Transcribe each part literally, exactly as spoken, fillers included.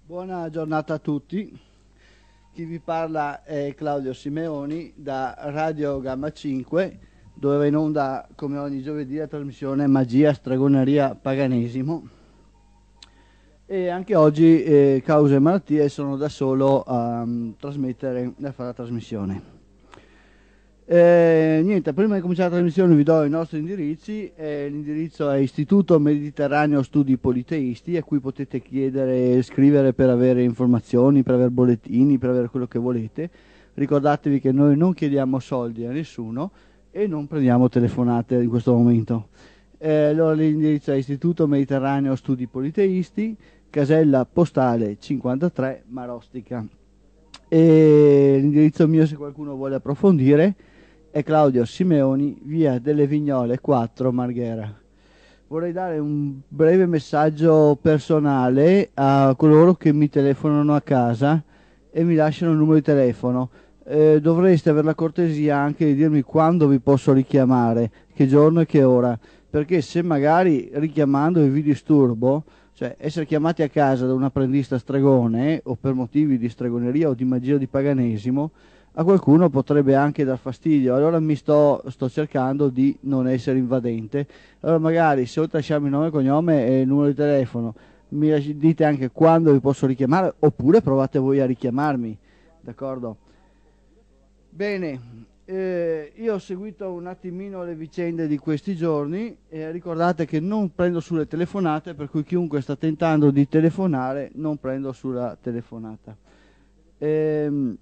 Buona giornata a tutti. Chi vi parla è Claudio Simeoni da Radio Gamma cinque, dove va in onda come ogni giovedì la trasmissione Magia, Stregoneria, Paganesimo. E anche oggi, eh, cause malattie, sono da solo a um, trasmettere e a fare la trasmissione. Eh, niente, prima di cominciare la trasmissione vi do i nostri indirizzi. Eh, l'indirizzo è Istituto Mediterraneo Studi Politeisti, a cui potete chiedere e scrivere per avere informazioni, per avere bollettini, per avere quello che volete. Ricordatevi che noi non chiediamo soldi a nessuno e non prendiamo telefonate in questo momento. Eh, allora l'indirizzo è Istituto Mediterraneo Studi Politeisti, casella postale cinquantatré, Marostica. E l'indirizzo mio, se qualcuno vuole approfondire, è Claudio Simeoni, via delle Vignole quattro, Marghera. Vorrei dare un breve messaggio personale a coloro che mi telefonano a casa e mi lasciano il numero di telefono. Eh, dovreste avere la cortesia anche di dirmi quando vi posso richiamare, che giorno e che ora, perché se magari richiamandovi vi disturbo, cioè essere chiamati a casa da un apprendista stregone o per motivi di stregoneria o di magia o di paganesimo, a qualcuno potrebbe anche dar fastidio. Allora mi sto, sto cercando di non essere invadente. Allora magari se oltre a lasciarmi nome e cognome e il numero di telefono mi dite anche quando vi posso richiamare, oppure provate voi a richiamarmi, d'accordo? Bene, eh, io ho seguito un attimino le vicende di questi giorni e ricordate che non prendo sulle telefonate, per cui chiunque sta tentando di telefonare non prendo sulla telefonata. Ehm,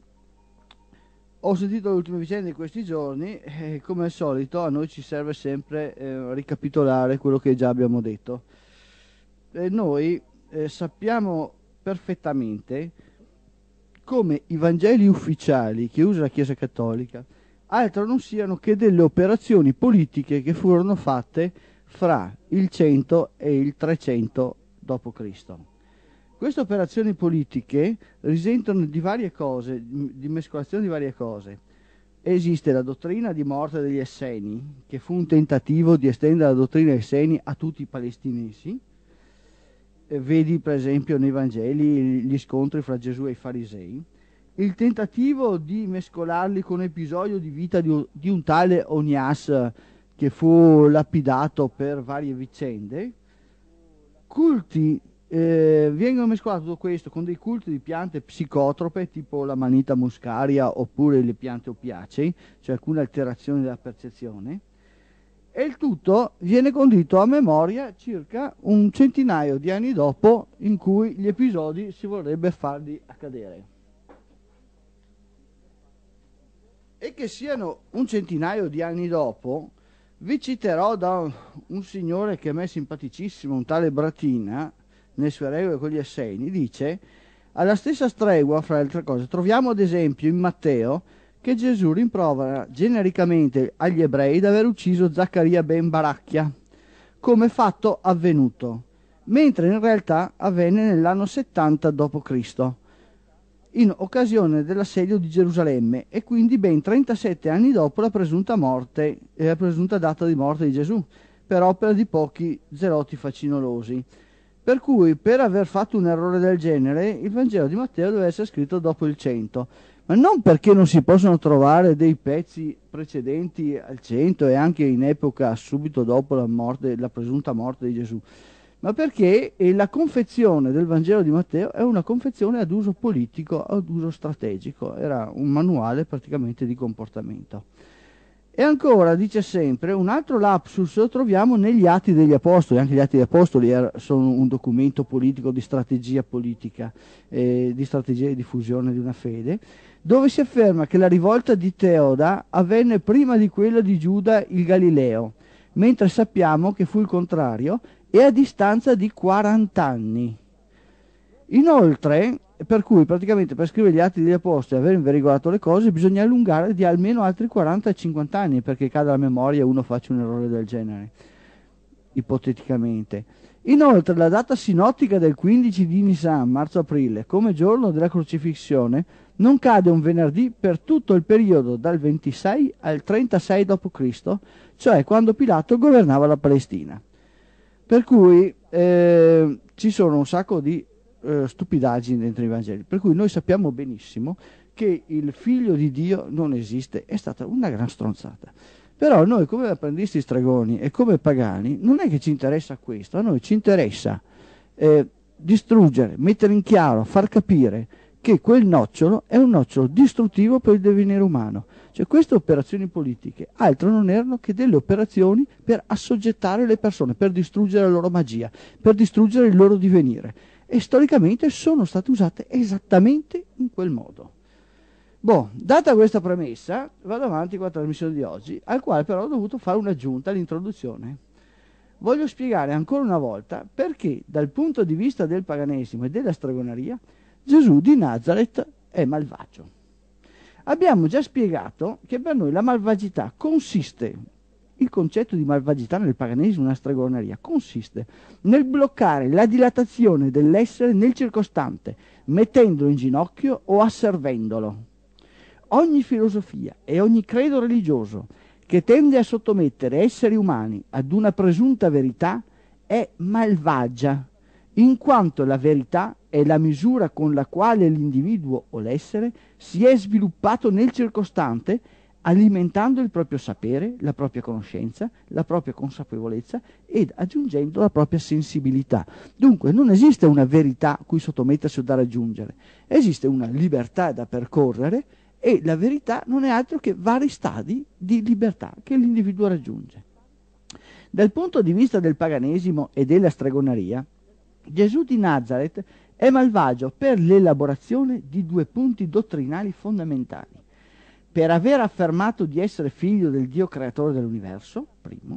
Ho sentito le ultime vicende di questi giorni e come al solito a noi ci serve sempre eh, ricapitolare quello che già abbiamo detto. E noi eh, sappiamo perfettamente come i Vangeli ufficiali che usa la Chiesa Cattolica altro non siano che delle operazioni politiche che furono fatte fra il cento e il trecento dopo Cristo. Queste operazioni politiche risentono di varie cose, di mescolazione di varie cose. Esiste la dottrina di morte degli Esseni, che fu un tentativo di estendere la dottrina degli Esseni a tutti i palestinesi. Eh, vedi per esempio nei Vangeli gli scontri fra Gesù e i farisei. Il tentativo di mescolarli con un episodio di vita di un, di un tale Onias che fu lapidato per varie vicende. Culti. Eh, vengono mescolato tutto questo con dei culti di piante psicotrope tipo la manita muscaria oppure le piante oppiacei, cioè alcune alterazioni della percezione, e il tutto viene condito a memoria circa un centinaio di anni dopo in cui gli episodi si vorrebbe farli accadere. E che siano un centinaio di anni dopo, vi citerò da un, un signore che a me è simpaticissimo, un tale Bratina, nelle sue regole con gli Esseni, dice: alla stessa stregua, fra le altre cose, troviamo ad esempio in Matteo che Gesù rimprovera genericamente agli ebrei di aver ucciso Zaccaria ben Baracchia, come fatto avvenuto, mentre in realtà avvenne nell'anno settanta dopo Cristo, in occasione dell'assedio di Gerusalemme, e quindi ben trentasette anni dopo la presunta morte e la presunta data di morte di Gesù, per opera di pochi zeloti facinolosi. Per cui, per aver fatto un errore del genere, il Vangelo di Matteo deve essere scritto dopo il cento, ma non perché non si possono trovare dei pezzi precedenti al cento e anche in epoca subito dopo la morte, la presunta morte di Gesù, ma perché la confezione del Vangelo di Matteo è una confezione ad uso politico, ad uso strategico, era un manuale praticamente di comportamento. E ancora dice sempre, un altro lapsus lo troviamo negli Atti degli Apostoli. Anche gli Atti degli Apostoli sono un documento politico di strategia politica, eh, di strategia di diffusione di una fede, dove si afferma che la rivolta di Teoda avvenne prima di quella di Giuda il Galileo, mentre sappiamo che fu il contrario e a distanza di quaranta anni. Inoltre, per cui praticamente per scrivere gli Atti degli Apostoli e aver inverigolato le cose bisogna allungare di almeno altri quaranta cinquanta anni perché cada la memoria e uno faccia un errore del genere, ipoteticamente. Inoltre la data sinottica del quindici di Nisan, marzo-aprile, come giorno della crocifissione, non cade un venerdì per tutto il periodo dal ventisei al trentasei dopo Cristo, cioè quando Pilato governava la Palestina. Per cui eh, ci sono un sacco di eh, stupidaggini dentro i Vangeli, per cui noi sappiamo benissimo che il figlio di Dio non esiste, è stata una gran stronzata. Però noi come apprendisti stregoni e come pagani non è che ci interessa questo, a noi ci interessa eh, distruggere, mettere in chiaro, far capire che quel nocciolo è un nocciolo distruttivo per il divenire umano. Cioè queste operazioni politiche altro non erano che delle operazioni per assoggettare le persone, per distruggere la loro magia, per distruggere il loro divenire. E storicamente sono state usate esattamente in quel modo. Boh, data questa premessa, vado avanti con la trasmissione di oggi, al quale però ho dovuto fare un'aggiunta all'introduzione. Voglio spiegare ancora una volta perché dal punto di vista del paganesimo e della stregoneria Gesù di Nazareth è malvagio. Abbiamo già spiegato che per noi la malvagità consiste, il concetto di malvagità nel paganesimo e nella stregoneria, consiste nel bloccare la dilatazione dell'essere nel circostante, mettendolo in ginocchio o asservendolo. Ogni filosofia e ogni credo religioso che tende a sottomettere esseri umani ad una presunta verità è malvagia, in quanto la verità è la misura con la quale l'individuo o l'essere si è sviluppato nel circostante, alimentando il proprio sapere, la propria conoscenza, la propria consapevolezza ed aggiungendo la propria sensibilità. Dunque non esiste una verità a cui sottomettersi o da raggiungere, esiste una libertà da percorrere e la verità non è altro che vari stadi di libertà che l'individuo raggiunge. Dal punto di vista del paganesimo e della stregoneria, Gesù di Nazareth è malvagio per l'elaborazione di due punti dottrinali fondamentali: per aver affermato di essere figlio del Dio creatore dell'universo, primo,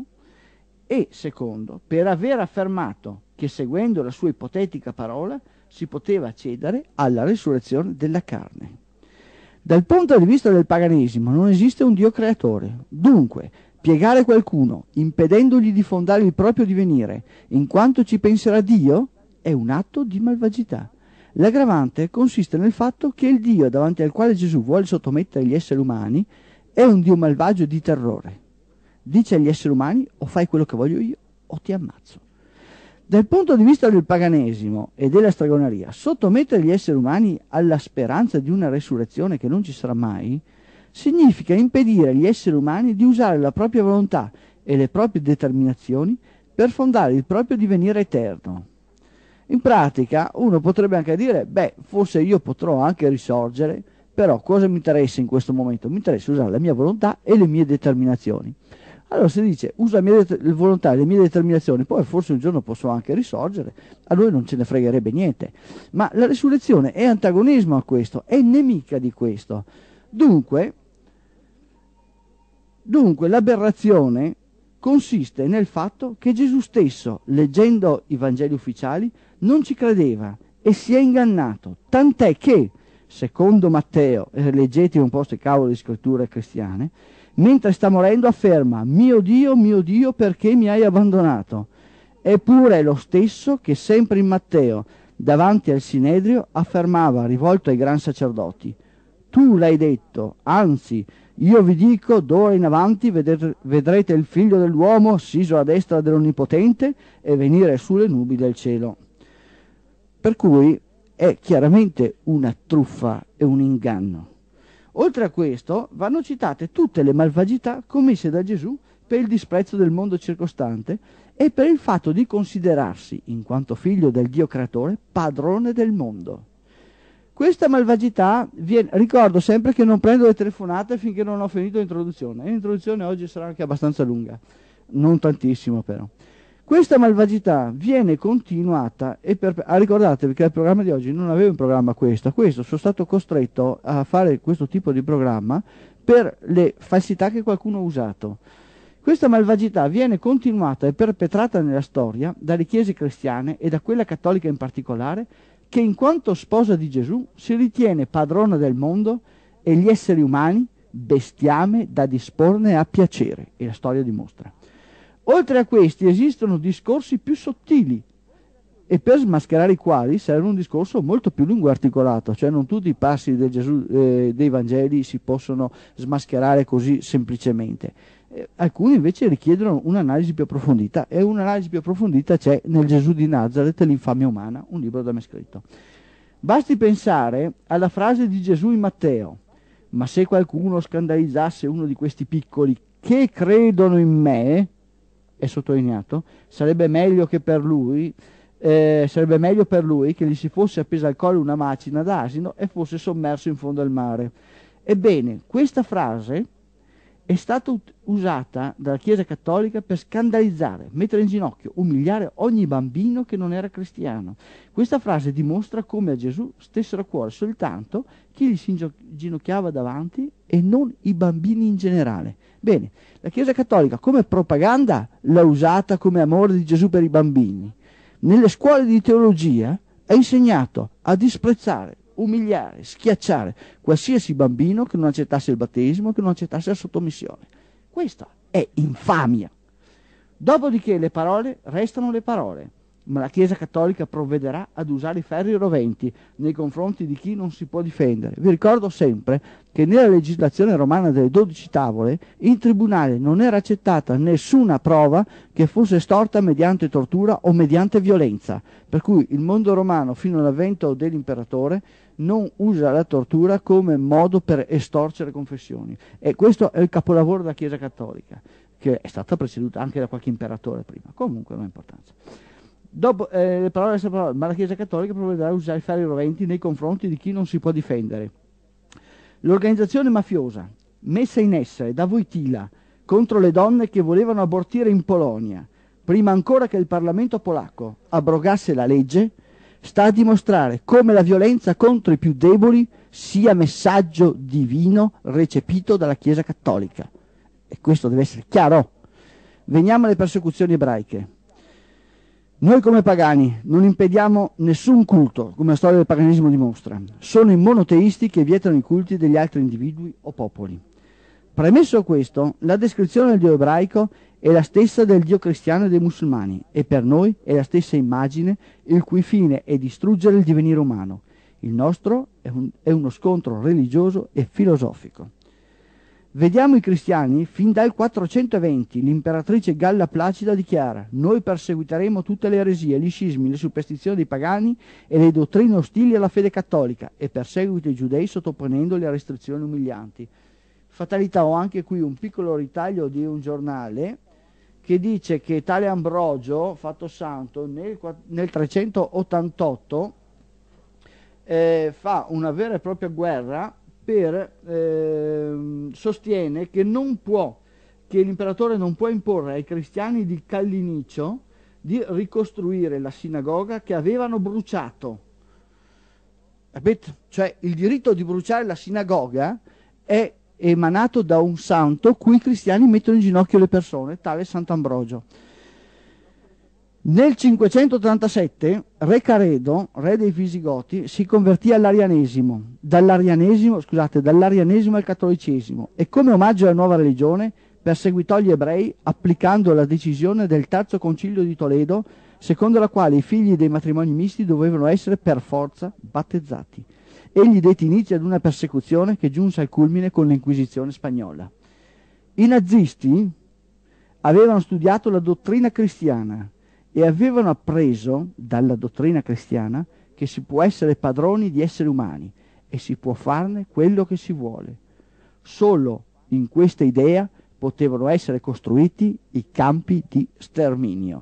e secondo, per aver affermato che seguendo la sua ipotetica parola si poteva accedere alla resurrezione della carne. Dal punto di vista del paganesimo non esiste un Dio creatore, dunque piegare qualcuno impedendogli di fondare il proprio divenire in quanto ci penserà Dio è un atto di malvagità. L'aggravante consiste nel fatto che il Dio davanti al quale Gesù vuole sottomettere gli esseri umani è un Dio malvagio di terrore. Dice agli esseri umani: o fai quello che voglio io o ti ammazzo. Dal punto di vista del paganesimo e della stregoneria, sottomettere gli esseri umani alla speranza di una resurrezione che non ci sarà mai significa impedire agli esseri umani di usare la propria volontà e le proprie determinazioni per fondare il proprio divenire eterno. In pratica uno potrebbe anche dire: beh, forse io potrò anche risorgere, però cosa mi interessa in questo momento? Mi interessa usare la mia volontà e le mie determinazioni. Allora si dice: usa la mia volontà e le mie determinazioni, poi forse un giorno posso anche risorgere, a noi non ce ne fregherebbe niente. Ma la risurrezione è antagonismo a questo, è nemica di questo. Dunque, dunque l'aberrazione consiste nel fatto che Gesù stesso, leggendo i Vangeli ufficiali, non ci credeva e si è ingannato, tant'è che, secondo Matteo, e leggete un po' queste cavolo di scritture cristiane, mentre sta morendo afferma: mio Dio, mio Dio, perché mi hai abbandonato? Eppure è lo stesso che sempre in Matteo, davanti al Sinedrio, affermava, rivolto ai gran sacerdoti: tu l'hai detto, anzi, io vi dico, d'ora in avanti vedrete il figlio dell'uomo assiso a destra dell'Onnipotente e venire sulle nubi del cielo. Per cui è chiaramente una truffa e un inganno. Oltre a questo vanno citate tutte le malvagità commesse da Gesù per il disprezzo del mondo circostante e per il fatto di considerarsi, in quanto figlio del Dio creatore, padrone del mondo. Questa malvagità viene, ricordo sempre che non prendo le telefonate finché non ho finito l'introduzione, e l'introduzione oggi sarà anche abbastanza lunga, non tantissimo però. Questa malvagità viene continuata e per, ah, ricordatevi che il programma di oggi non aveva in programma questo, questo sono stato costretto a fare questo tipo di programma per le falsità che qualcuno ha usato. Questa malvagità viene continuata e perpetrata nella storia dalle chiese cristiane e da quella cattolica in particolare, che in quanto sposa di Gesù si ritiene padrona del mondo e gli esseri umani bestiame da disporne a piacere, e la storia dimostra. Oltre a questi esistono discorsi più sottili e per smascherare i quali serve un discorso molto più lungo e articolato, cioè non tutti i passi del Gesù, eh, dei Vangeli si possono smascherare così semplicemente. Eh, alcuni invece richiedono un'analisi più approfondita, e un'analisi più approfondita c'è nel Gesù di Nazareth, l'infamia umana, un libro da me scritto. Basti pensare alla frase di Gesù in Matteo: ma se qualcuno scandalizzasse uno di questi piccoli che credono in me, è sottolineato, sarebbe meglio che per lui, eh, sarebbe meglio per lui che gli si fosse appesa al collo una macina d'asino e fosse sommerso in fondo al mare. Ebbene, questa frase è stata ut- usata dalla Chiesa Cattolica per scandalizzare, mettere in ginocchio, umiliare ogni bambino che non era cristiano. Questa frase dimostra come a Gesù stessero a cuore soltanto chi gli si ingio- ginocchiava davanti e non i bambini in generale. Bene, la Chiesa Cattolica come propaganda l'ha usata come amore di Gesù per i bambini. Nelle scuole di teologia ha insegnato a disprezzare, umiliare, schiacciare qualsiasi bambino che non accettasse il battesimo, che non accettasse la sottomissione. Questa è infamia. Dopodiché le parole restano le parole, ma la Chiesa Cattolica provvederà ad usare i ferri roventi nei confronti di chi non si può difendere. Vi ricordo sempre che nella legislazione romana delle dodici tavole in tribunale non era accettata nessuna prova che fosse estorta mediante tortura o mediante violenza, per cui il mondo romano fino all'avvento dell'imperatore non usa la tortura come modo per estorcere confessioni, e questo è il capolavoro della Chiesa Cattolica, che è stata preceduta anche da qualche imperatore prima. Comunque non ha importanza. Dopo eh, le parole, le parole, ma la Chiesa Cattolica provvederà a usare i ferri roventi nei confronti di chi non si può difendere. L'organizzazione mafiosa messa in essere da Wojtyla contro le donne che volevano abortire in Polonia, prima ancora che il Parlamento polacco abrogasse la legge, sta a dimostrare come la violenza contro i più deboli sia messaggio divino recepito dalla Chiesa Cattolica. E questo deve essere chiaro. Veniamo alle persecuzioni ebraiche. Noi come pagani non impediamo nessun culto, come la storia del paganesimo dimostra. Sono i monoteisti che vietano i culti degli altri individui o popoli. Premesso questo, la descrizione del Dio ebraico è la stessa del Dio cristiano e dei musulmani, e per noi è la stessa immagine il cui fine è distruggere il divenire umano. Il nostro è, un, è uno scontro religioso e filosofico. Vediamo i cristiani, fin dal quattrocentoventi l'imperatrice Galla Placida dichiara: noi perseguiteremo tutte le eresie, gli scismi, le superstizioni dei pagani e le dottrine ostili alla fede cattolica, e perseguita i giudei sottoponendoli a restrizioni umilianti. Fatalità, ho anche qui un piccolo ritaglio di un giornale che dice che tale Ambrogio, fatto santo, nel, nel trecentottantotto eh, fa una vera e propria guerra per eh, sostiene che non può, che l'imperatore non può imporre ai cristiani di Calliniccio di ricostruire la sinagoga che avevano bruciato. Capite? Cioè il diritto di bruciare la sinagoga è emanato da un santo cui i cristiani mettono in ginocchio le persone, tale Sant'Ambrogio. Nel cinquecentotrentasette re Caredo, re dei Visigoti, si convertì all'arianesimo, dall'arianesimo, scusate, dall'arianesimo al cattolicesimo, e come omaggio alla nuova religione perseguitò gli ebrei applicando la decisione del terzo concilio di Toledo, secondo la quale i figli dei matrimoni misti dovevano essere per forza battezzati. Egli dette inizio ad una persecuzione che giunse al culmine con l'Inquisizione spagnola. I nazisti avevano studiato la dottrina cristiana e avevano appreso dalla dottrina cristiana che si può essere padroni di esseri umani e si può farne quello che si vuole. Solo in questa idea potevano essere costruiti i campi di sterminio.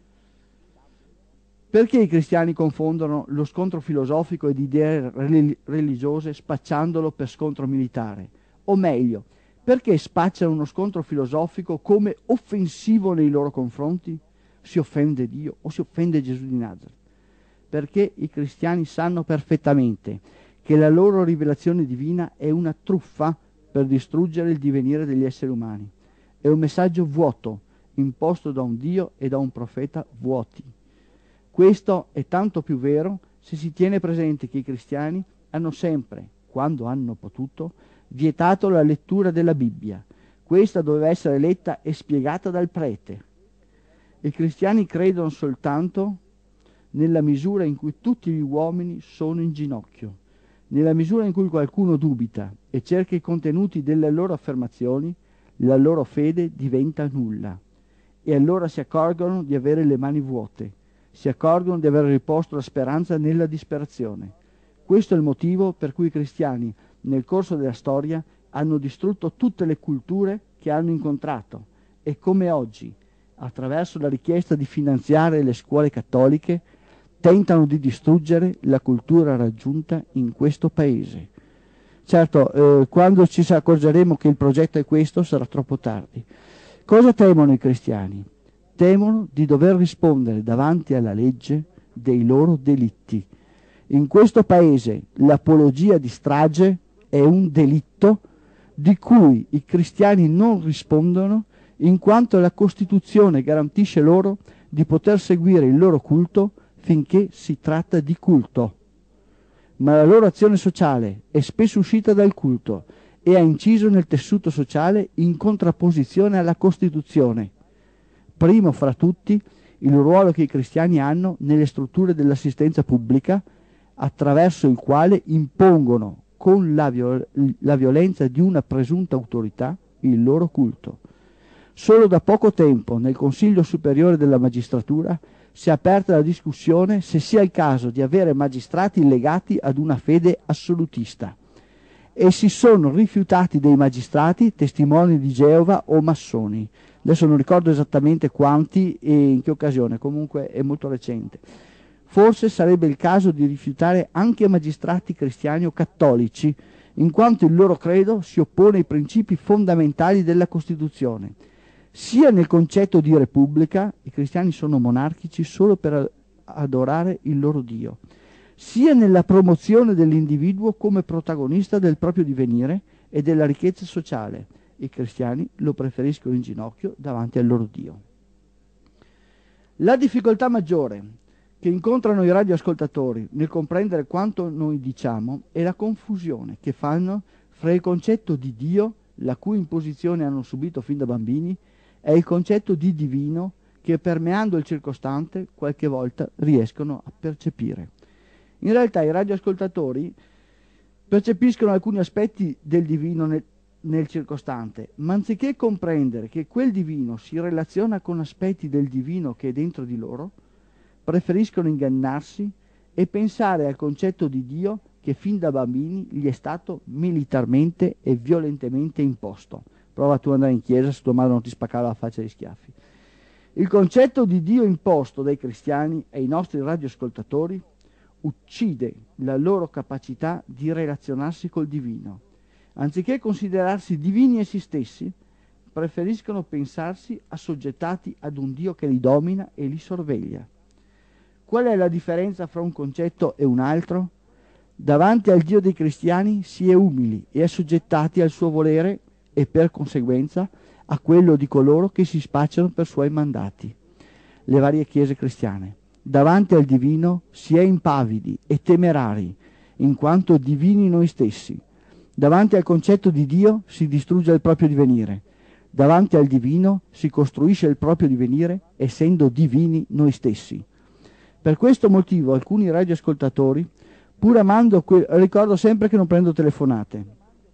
Perché i cristiani confondono lo scontro filosofico e di idee religiose spacciandolo per scontro militare? O meglio, perché spacciano uno scontro filosofico come offensivo nei loro confronti? Si offende Dio o si offende Gesù di Nazareth? Perché i cristiani sanno perfettamente che la loro rivelazione divina è una truffa per distruggere il divenire degli esseri umani. È un messaggio vuoto, imposto da un Dio e da un profeta vuoti. Questo è tanto più vero se si tiene presente che i cristiani hanno sempre, quando hanno potuto, vietato la lettura della Bibbia. Questa doveva essere letta e spiegata dal prete. I cristiani credono soltanto nella misura in cui tutti gli uomini sono in ginocchio. Nella misura in cui qualcuno dubita e cerca i contenuti delle loro affermazioni, la loro fede diventa nulla e allora si accorgono di avere le mani vuote, si accorgono di aver riposto la speranza nella disperazione. Questo è il motivo per cui i cristiani nel corso della storia hanno distrutto tutte le culture che hanno incontrato e come oggi, attraverso la richiesta di finanziare le scuole cattoliche, tentano di distruggere la cultura raggiunta in questo paese. Certo, eh, quando ci accorgeremo che il progetto è questo sarà troppo tardi. Cosa temono i cristiani? Temono di dover rispondere davanti alla legge dei loro delitti. In questo paese l'apologia di strage è un delitto di cui i cristiani non rispondono in quanto la Costituzione garantisce loro di poter seguire il loro culto finché si tratta di culto. Ma la loro azione sociale è spesso uscita dal culto e ha inciso nel tessuto sociale in contrapposizione alla Costituzione. Primo fra tutti il ruolo che i cristiani hanno nelle strutture dell'assistenza pubblica, attraverso il quale impongono con la, viol- la violenza di una presunta autorità il loro culto. Solo da poco tempo nel Consiglio Superiore della Magistratura si è aperta la discussione se sia il caso di avere magistrati legati ad una fede assolutista e si sono rifiutati dei magistrati testimoni di Geova o massoni. Adesso non ricordo esattamente quanti e in che occasione, comunque è molto recente. Forse sarebbe il caso di rifiutare anche magistrati cristiani o cattolici, in quanto il loro credo si oppone ai principi fondamentali della Costituzione. Sia nel concetto di repubblica, i cristiani sono monarchici solo per adorare il loro Dio, sia nella promozione dell'individuo come protagonista del proprio divenire e della ricchezza sociale. I cristiani lo preferiscono in ginocchio davanti al loro Dio. La difficoltà maggiore che incontrano i radioascoltatori nel comprendere quanto noi diciamo è la confusione che fanno fra il concetto di Dio, la cui imposizione hanno subito fin da bambini, e il concetto di divino che, permeando il circostante, qualche volta riescono a percepire. In realtà i radioascoltatori percepiscono alcuni aspetti del divino nel, nel circostante, ma anziché comprendere che quel divino si relaziona con aspetti del divino che è dentro di loro, preferiscono ingannarsi e pensare al concetto di Dio che fin da bambini gli è stato militarmente e violentemente imposto. Prova tu ad andare in chiesa se tua madre non ti spaccava la faccia di schiaffi. Il concetto di Dio imposto dai cristiani ai nostri radioascoltatori uccide la loro capacità di relazionarsi col divino. Anziché considerarsi divini essi stessi, preferiscono pensarsi assoggettati ad un Dio che li domina e li sorveglia. Qual è la differenza fra un concetto e un altro? Davanti al Dio dei cristiani si è umili e assoggettati al suo volere e per conseguenza a quello di coloro che si spacciano per suoi mandati, le varie chiese cristiane. Davanti al divino si è impavidi e temerari, in quanto divini noi stessi. Davanti al concetto di Dio si distrugge il proprio divenire. Davanti al divino si costruisce il proprio divenire, essendo divini noi stessi. Per questo motivo alcuni radioascoltatori, pur amando que- ricordo sempre che non prendo telefonate,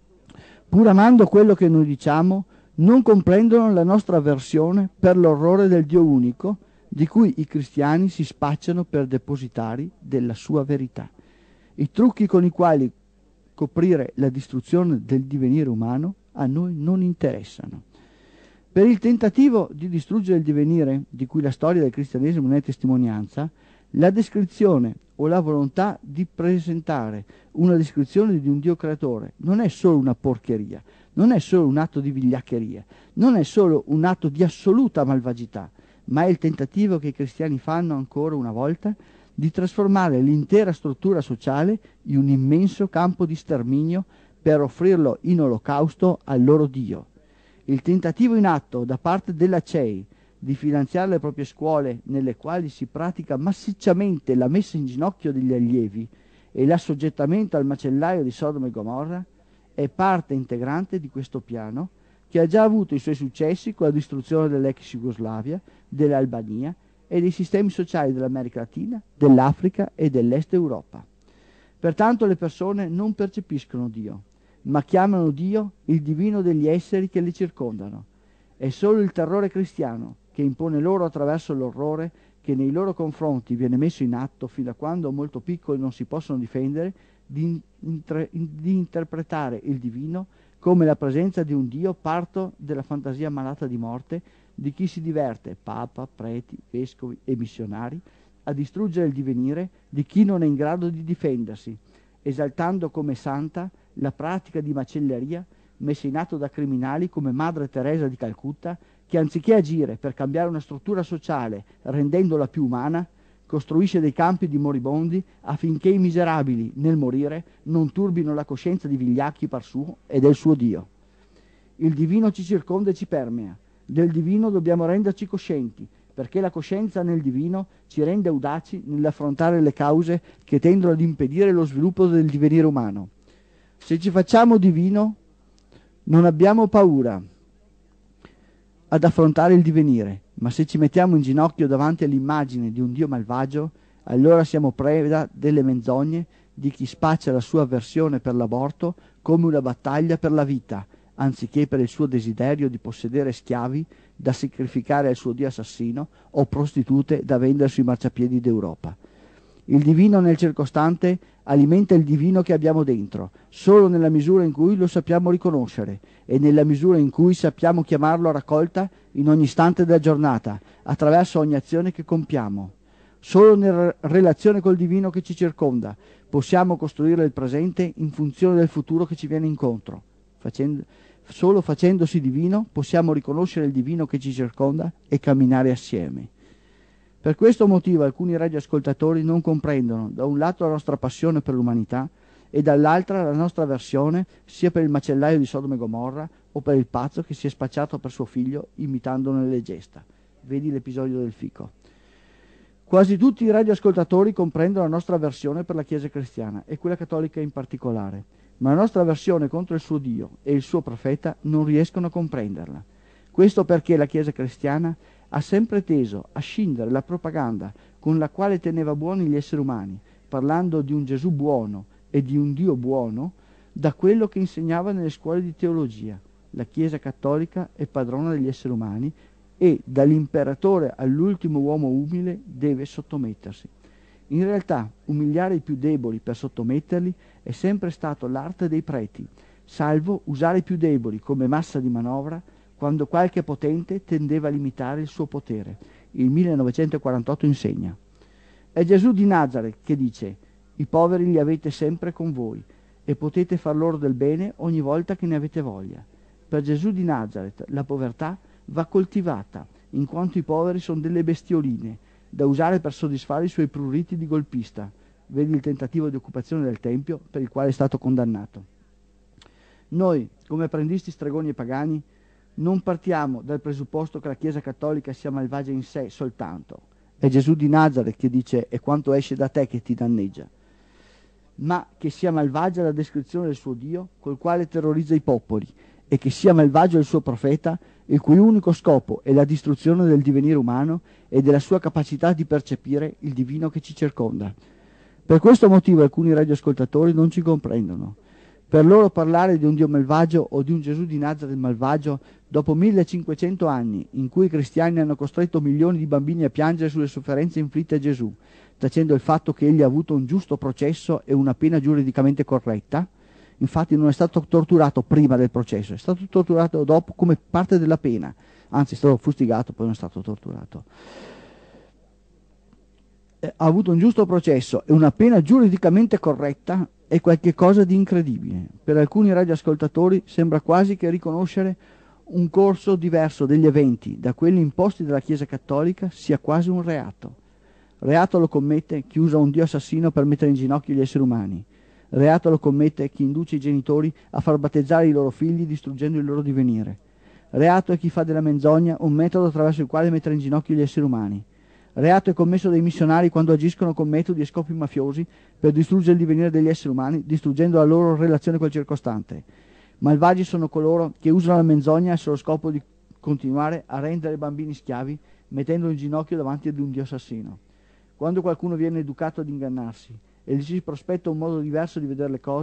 pur amando quello che noi diciamo, non comprendono la nostra avversione per l'orrore del Dio unico, di cui i cristiani si spacciano per depositari della sua verità. I trucchi con i quali coprire la distruzione del divenire umano a noi non interessano. Per il tentativo di distruggere il divenire, di cui la storia del cristianesimo ne è testimonianza, la descrizione o la volontà di presentare una descrizione di un Dio creatore non è solo una porcheria, non è solo un atto di vigliaccheria, non è solo un atto di assoluta malvagità, ma è il tentativo che i cristiani fanno ancora una volta di trasformare l'intera struttura sociale in un immenso campo di sterminio per offrirlo in olocausto al loro Dio. Il tentativo in atto da parte della C E I di finanziare le proprie scuole nelle quali si pratica massicciamente la messa in ginocchio degli allievi e l'assoggettamento al macellaio di Sodoma e Gomorra è parte integrante di questo piano che ha già avuto i suoi successi con la distruzione dell'ex Jugoslavia, dell'Albania e dei sistemi sociali dell'America Latina, dell'Africa e dell'Est Europa. Pertanto le persone non percepiscono Dio ma chiamano Dio il divino degli esseri che li circondano. È solo il terrore cristiano che impone loro attraverso l'orrore che nei loro confronti viene messo in atto fino a quando molto piccoli non si possono difendere di, intre, di interpretare il divino come la presenza di un Dio parto della fantasia malata di morte di chi si diverte, papa, preti, vescovi e missionari, a distruggere il divenire di chi non è in grado di difendersi, esaltando come santa la pratica di macelleria messa in atto da criminali come Madre Teresa di Calcutta, che anziché agire per cambiare una struttura sociale rendendola più umana, costruisce dei campi di moribondi affinché i miserabili, nel morire, non turbino la coscienza di vigliacchi par suo e del suo Dio. Il divino ci circonda e ci permea. Del divino dobbiamo renderci coscienti, perché la coscienza nel divino ci rende audaci nell'affrontare le cause che tendono ad impedire lo sviluppo del divenire umano. Se ci facciamo divino, non abbiamo paura ad affrontare il divenire, ma se ci mettiamo in ginocchio davanti all'immagine di un Dio malvagio, allora siamo preda delle menzogne di chi spaccia la sua avversione per l'aborto come una battaglia per la vita, anziché per il suo desiderio di possedere schiavi da sacrificare al suo Dio assassino o prostitute da vendere sui marciapiedi d'Europa. Il divino nel circostante alimenta il divino che abbiamo dentro, solo nella misura in cui lo sappiamo riconoscere e nella misura in cui sappiamo chiamarlo a raccolta in ogni istante della giornata, attraverso ogni azione che compiamo. Solo nella relazione col divino che ci circonda possiamo costruire il presente in funzione del futuro che ci viene incontro. Facendo, solo facendosi divino possiamo riconoscere il divino che ci circonda e camminare assieme. Per questo motivo alcuni radioascoltatori non comprendono da un lato la nostra passione per l'umanità e dall'altra la nostra avversione sia per il macellaio di Sodoma e Gomorra o per il pazzo che si è spacciato per suo figlio imitandone le gesta. Vedi l'episodio del fico. Quasi tutti i radioascoltatori comprendono la nostra avversione per la Chiesa cristiana e quella cattolica in particolare, ma la nostra avversione contro il suo Dio e il suo profeta non riescono a comprenderla. Questo perché la Chiesa cristiana ha sempre teso a scindere la propaganda con la quale teneva buoni gli esseri umani, parlando di un Gesù buono e di un Dio buono, da quello che insegnava nelle scuole di teologia. La Chiesa cattolica è padrona degli esseri umani e dall'imperatore all'ultimo uomo umile deve sottomettersi. In realtà, umiliare i più deboli per sottometterli è sempre stato l'arte dei preti, salvo usare i più deboli come massa di manovra quando qualche potente tendeva a limitare il suo potere. Il millenovecentoquarantotto insegna. È Gesù di Nazareth che dice: i poveri li avete sempre con voi e potete far loro del bene ogni volta che ne avete voglia. Per Gesù di Nazareth la povertà va coltivata, in quanto i poveri sono delle bestioline da usare per soddisfare i suoi pruriti di golpista. Vedi il tentativo di occupazione del Tempio per il quale è stato condannato. Noi, come apprendisti stregoni e pagani, non partiamo dal presupposto che la Chiesa cattolica sia malvagia in sé soltanto. È Gesù di Nazareth che dice: è quanto esce da te che ti danneggia. Ma che sia malvagia la descrizione del suo Dio, col quale terrorizza i popoli, e che sia malvagio il suo profeta, il cui unico scopo è la distruzione del divenire umano e della sua capacità di percepire il divino che ci circonda. Per questo motivo alcuni radioascoltatori non ci comprendono. Per loro parlare di un Dio malvagio o di un Gesù di Nazareth malvagio, dopo millecinquecento anni in cui i cristiani hanno costretto milioni di bambini a piangere sulle sofferenze inflitte a Gesù, tacendo il fatto che egli ha avuto un giusto processo e una pena giuridicamente corretta, infatti non è stato torturato prima del processo, è stato torturato dopo come parte della pena, anzi è stato fustigato, poi non è stato torturato. Eh, ha avuto un giusto processo e una pena giuridicamente corretta è qualche cosa di incredibile. Per alcuni radioascoltatori sembra quasi che riconoscere un corso diverso degli eventi da quelli imposti dalla Chiesa cattolica sia quasi un reato. Reato lo commette chi usa un Dio assassino per mettere in ginocchio gli esseri umani. Reato lo commette chi induce i genitori a far battezzare i loro figli distruggendo il loro divenire. Reato è chi fa della menzogna un metodo attraverso il quale mettere in ginocchio gli esseri umani. Reato è commesso dai missionari quando agiscono con metodi e scopi mafiosi per distruggere il divenire degli esseri umani, distruggendo la loro relazione col circostante. Malvagi sono coloro che usano la menzogna al solo scopo di continuare a rendere bambini schiavi, mettendoli in ginocchio davanti ad un Dio assassino. Quando qualcuno viene educato ad ingannarsi e gli si prospetta un modo diverso di vedere le cose,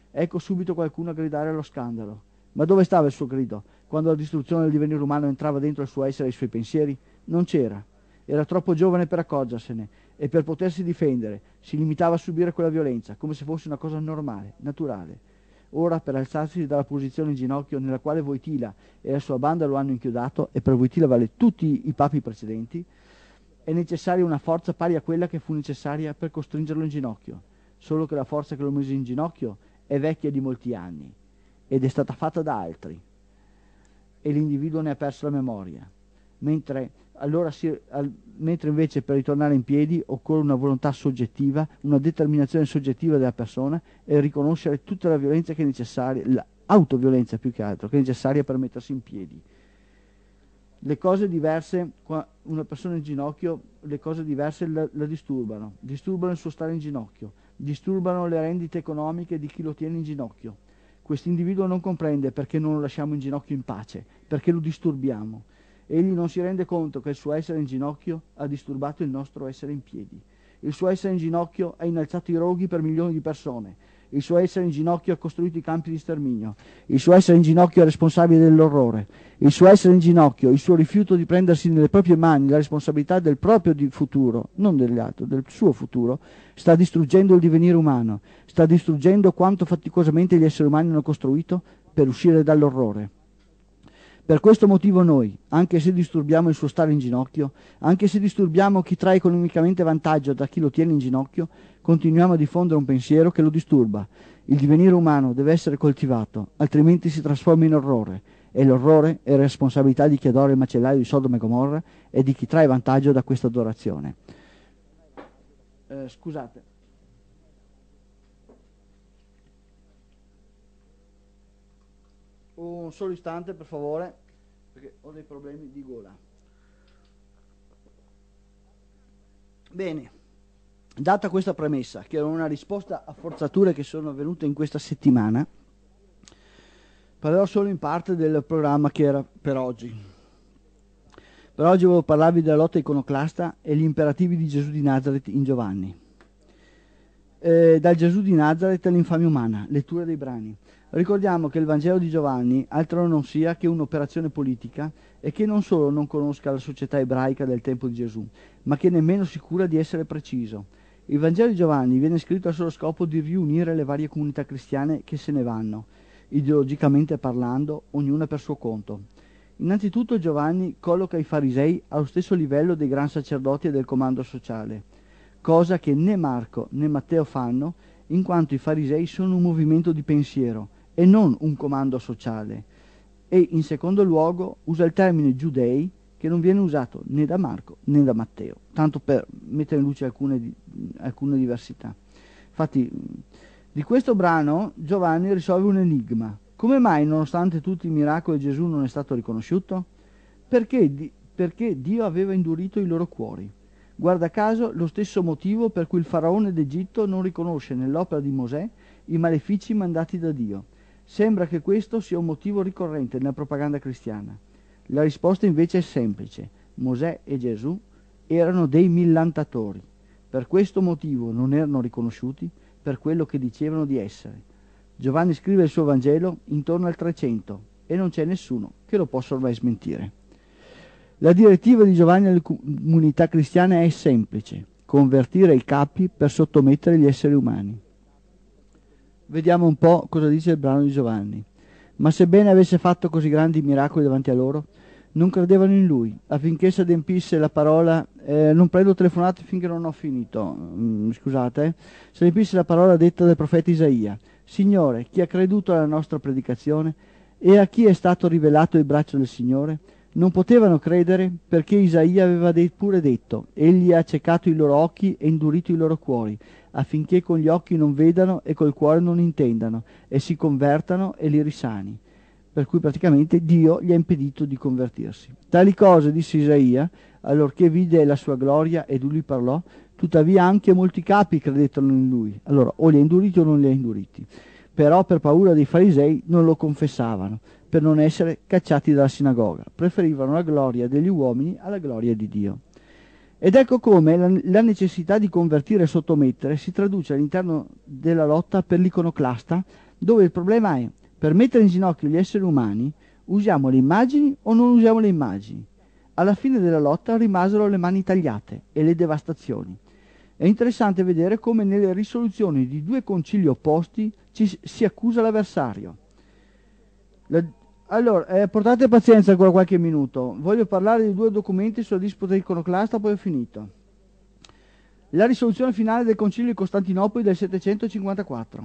Ecco subito qualcuno a gridare allo scandalo. Ma dove stava il suo grido? Quando la distruzione del divenire umano entrava dentro il suo essere e i suoi pensieri? Non c'era. Era troppo giovane per accorgersene e per potersi difendere si limitava a subire quella violenza, come se fosse una cosa normale, naturale. Ora, per alzarsi dalla posizione in ginocchio nella quale Wojtyla e la sua banda lo hanno inchiodato, e per Wojtyla vale tutti i papi precedenti, è necessaria una forza pari a quella che fu necessaria per costringerlo in ginocchio, solo che la forza che lo mise in ginocchio è vecchia di molti anni ed è stata fatta da altri e l'individuo ne ha perso la memoria, mentre, allora si, al, mentre invece per ritornare in piedi occorre una volontà soggettiva, una determinazione soggettiva della persona e riconoscere tutta la violenza che è necessaria, l'autoviolenza più che altro, che è necessaria per mettersi in piedi. Le cose diverse, una persona in ginocchio, le cose diverse la, la disturbano, disturbano il suo stare in ginocchio, disturbano le rendite economiche di chi lo tiene in ginocchio. Quest'individuo non comprende perché non lo lasciamo in ginocchio in pace, perché lo disturbiamo. Egli non si rende conto che il suo essere in ginocchio ha disturbato il nostro essere in piedi. Il suo essere in ginocchio ha innalzato i roghi per milioni di persone. Il suo essere in ginocchio ha costruito i campi di sterminio. Il suo essere in ginocchio è responsabile dell'orrore. Il suo essere in ginocchio, il suo rifiuto di prendersi nelle proprie mani la responsabilità del proprio futuro, non degli altri, del suo futuro, sta distruggendo il divenire umano, sta distruggendo quanto faticosamente gli esseri umani hanno costruito per uscire dall'orrore. Per questo motivo noi, anche se disturbiamo il suo stare in ginocchio, anche se disturbiamo chi trae economicamente vantaggio da chi lo tiene in ginocchio, continuiamo a diffondere un pensiero che lo disturba. Il divenire umano deve essere coltivato, altrimenti si trasforma in orrore, e l'orrore è responsabilità di chi adora il macellaio di Sodoma e Gomorra e di chi trae vantaggio da questa adorazione. Eh, scusate. Un solo istante, per favore, perché ho dei problemi di gola. Bene, data questa premessa, che era una risposta a forzature che sono avvenute in questa settimana, parlerò solo in parte del programma che era per oggi. Per oggi volevo parlarvi della lotta iconoclasta e gli imperativi di Gesù di Nazareth in Giovanni. Eh, dal Gesù di Nazareth all'infamia umana, lettura dei brani. Ricordiamo che il Vangelo di Giovanni altro non sia che un'operazione politica e che non solo non conosca la società ebraica del tempo di Gesù, ma che nemmeno si cura di essere preciso. Il Vangelo di Giovanni viene scritto al solo scopo di riunire le varie comunità cristiane che se ne vanno, ideologicamente parlando, ognuna per suo conto. Innanzitutto Giovanni colloca i farisei allo stesso livello dei gran sacerdoti e del comando sociale, cosa che né Marco né Matteo fanno, in quanto i farisei sono un movimento di pensiero e non un comando sociale, e in secondo luogo usa il termine giudei che non viene usato né da Marco né da Matteo, tanto per mettere in luce alcune, alcune diversità. Infatti di questo brano Giovanni risolve un enigma. Come mai nonostante tutti i miracoli Gesù non è stato riconosciuto? Perché, perché Dio aveva indurito i loro cuori. Guarda caso lo stesso motivo per cui il faraone d'Egitto non riconosce nell'opera di Mosè i malefici mandati da Dio. Sembra che questo sia un motivo ricorrente nella propaganda cristiana. La risposta invece è semplice. Mosè e Gesù erano dei millantatori. Per questo motivo non erano riconosciuti per quello che dicevano di essere. Giovanni scrive il suo Vangelo intorno al trecento e non c'è nessuno che lo possa ormai smentire. La direttiva di Giovanni alle comunità cristiane è semplice: convertire i capi per sottomettere gli esseri umani. Vediamo un po' cosa dice il brano di Giovanni. Ma sebbene avesse fatto così grandi miracoli davanti a loro, non credevano in lui, affinché si adempisse la parola, eh, non prendo telefonate finché non ho finito, mm, scusate, eh, si adempisse la parola detta dal profeta Isaia: Signore, chi ha creduto alla nostra predicazione e a chi è stato rivelato il braccio del Signore? Non potevano credere perché Isaia aveva de- pure detto: egli ha accecato i loro occhi e indurito i loro cuori, affinché con gli occhi non vedano e col cuore non intendano, e si convertano e li risani. Per cui praticamente Dio gli ha impedito di convertirsi. Tali cose disse Isaia, allorché vide la sua gloria ed lui parlò, tuttavia anche molti capi credettero in lui. Allora, o li ha induriti o non li ha induriti. Però per paura dei farisei non lo confessavano, per non essere cacciati dalla sinagoga. Preferivano la gloria degli uomini alla gloria di Dio. Ed ecco come la, la necessità di convertire e sottomettere si traduce all'interno della lotta per l'iconoclasta dove il problema è: per mettere in ginocchio gli esseri umani usiamo le immagini o non usiamo le immagini? Alla fine della lotta rimasero le mani tagliate e le devastazioni. È interessante vedere come nelle risoluzioni di due concili opposti ci si accusa l'avversario. La, allora, eh, portate pazienza ancora qualche minuto. Voglio parlare di due documenti sulla disputa iconoclasta, poi ho finito. La risoluzione finale del concilio di Costantinopoli del settecentocinquantaquattro.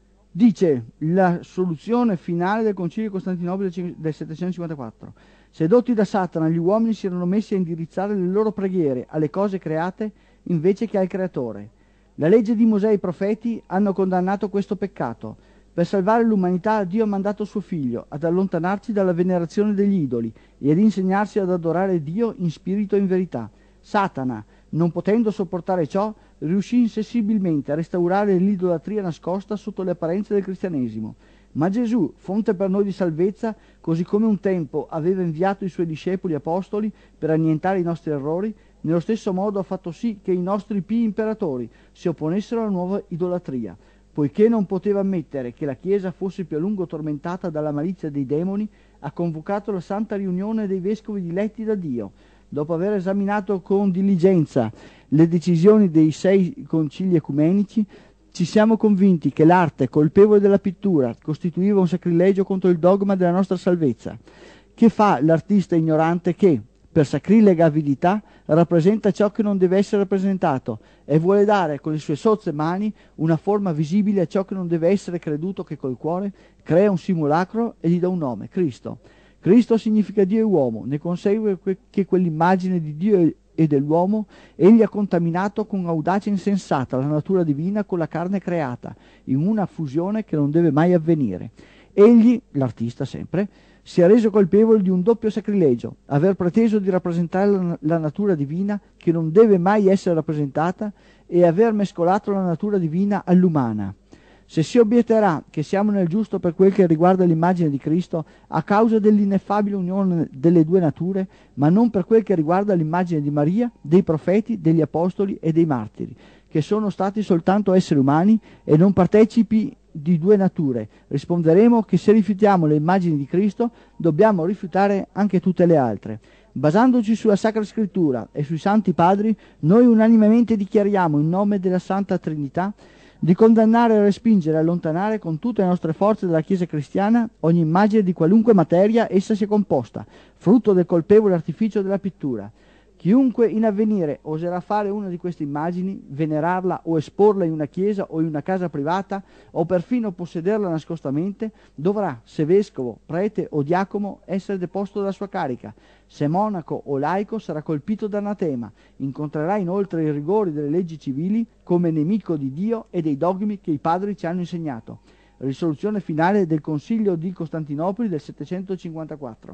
Dice la soluzione finale del concilio di Costantinopoli del settecentocinquantaquattro: sedotti da Satana, gli uomini si erano messi a indirizzare le loro preghiere alle cose create invece che al creatore. La legge di Mosè e i profeti hanno condannato questo peccato. Per salvare l'umanità Dio ha mandato suo figlio ad allontanarci dalla venerazione degli idoli e ad insegnarsi ad adorare Dio in spirito e in verità. Satana, non potendo sopportare ciò, riuscì insensibilmente a restaurare l'idolatria nascosta sotto le apparenze del cristianesimo. Ma Gesù, fonte per noi di salvezza, così come un tempo aveva inviato i suoi discepoli apostoli per annientare i nostri errori, nello stesso modo ha fatto sì che i nostri pii imperatori si opponessero alla nuova idolatria. Poiché non poteva ammettere che la Chiesa fosse più a lungo tormentata dalla malizia dei demoni, ha convocato la santa riunione dei vescovi diletti da Dio. Dopo aver esaminato con diligenza le decisioni dei sei concili ecumenici, ci siamo convinti che l'arte colpevole della pittura costituiva un sacrilegio contro il dogma della nostra salvezza. Che fa l'artista ignorante che, per sacrilega avidità, rappresenta ciò che non deve essere rappresentato e vuole dare con le sue sozze mani una forma visibile a ciò che non deve essere creduto, che col cuore crea un simulacro e gli dà un nome, Cristo. Cristo significa Dio e uomo, ne consegue che quell'immagine di Dio e dell'uomo egli ha contaminato con audacia insensata la natura divina con la carne creata, in una fusione che non deve mai avvenire. Egli, l'artista sempre, si è reso colpevole di un doppio sacrilegio: aver preteso di rappresentare la, la natura divina che non deve mai essere rappresentata e aver mescolato la natura divina all'umana. Se si obietterà che siamo nel giusto per quel che riguarda l'immagine di Cristo a causa dell'ineffabile unione delle due nature, ma non per quel che riguarda l'immagine di Maria, dei profeti, degli apostoli e dei martiri, che sono stati soltanto esseri umani e non partecipi di due nature, risponderemo che se rifiutiamo le immagini di Cristo dobbiamo rifiutare anche tutte le altre. Basandoci sulla Sacra Scrittura e sui Santi Padri, noi unanimemente dichiariamo in nome della Santa Trinità di condannare, respingere e allontanare con tutte le nostre forze dalla Chiesa cristiana ogni immagine di qualunque materia essa sia composta, frutto del colpevole artificio della pittura. Chiunque in avvenire oserà fare una di queste immagini, venerarla o esporla in una chiesa o in una casa privata, o perfino possederla nascostamente, dovrà, se vescovo, prete o diacono, essere deposto dalla sua carica. Se monaco o laico sarà colpito da anatema, incontrerà inoltre i rigori delle leggi civili come nemico di Dio e dei dogmi che i padri ci hanno insegnato. Risoluzione finale del Concilio di Costantinopoli del settecentocinquantaquattro.